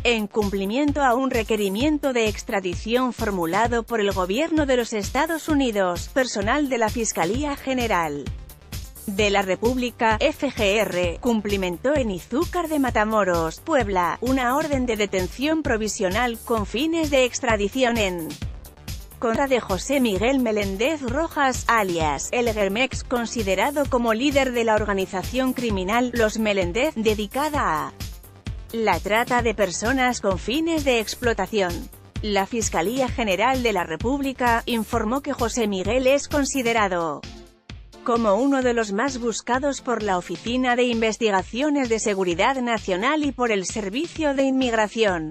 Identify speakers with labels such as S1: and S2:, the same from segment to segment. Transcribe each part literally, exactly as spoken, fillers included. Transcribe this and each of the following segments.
S1: en cumplimiento a un requerimiento de extradición formulado por el gobierno de los Estados Unidos. Personal de la Fiscalía General de la República, F G R, cumplimentó en Izúcar de Matamoros, Puebla, una orden de detención provisional con fines de extradición en contra de José Miguel Meléndez Rojas, alias El Germex, considerado como líder de la organización criminal Los Meléndez, dedicada a la trata de personas con fines de explotación. La Fiscalía General de la República informó que José Miguel es considerado como uno de los más buscados por la Oficina de Investigaciones de Seguridad Nacional y por el Servicio de Inmigración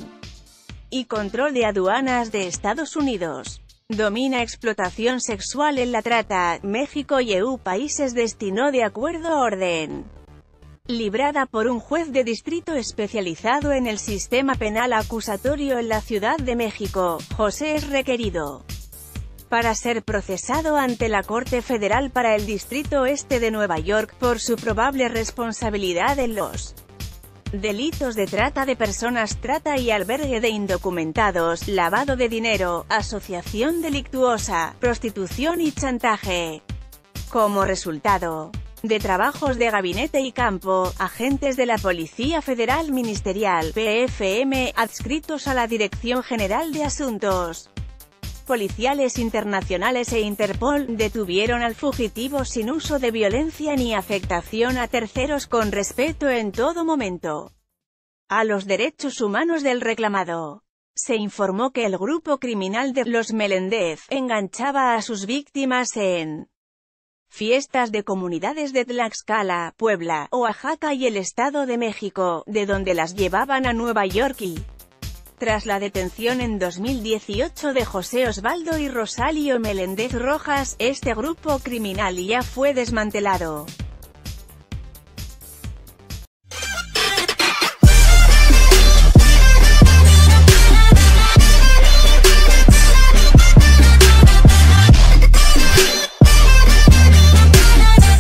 S1: y Control de Aduanas de Estados Unidos. Domina explotación sexual en la trata. México y E U países destinó de acuerdo a orden librada por un juez de distrito especializado en el sistema penal acusatorio en la Ciudad de México. José es requerido para ser procesado ante la Corte Federal para el Distrito Este de Nueva York, por su probable responsabilidad en los delitos de trata de personas, trata y albergue de indocumentados, lavado de dinero, asociación delictuosa, prostitución y chantaje. Como resultado de trabajos de gabinete y campo, agentes de la Policía Federal Ministerial, P F M, adscritos a la Dirección General de Asuntos Policiales Internacionales e Interpol, detuvieron al fugitivo sin uso de violencia ni afectación a terceros, con respeto en todo momento a los derechos humanos del reclamado. Se informó que el grupo criminal de Los Meléndez enganchaba a sus víctimas en fiestas de comunidades de Tlaxcala, Puebla, Oaxaca y el Estado de México, de donde las llevaban a Nueva York y tras la detención en dos mil dieciocho de José Osvaldo y Rosario Meléndez Rojas, este grupo criminal ya fue desmantelado.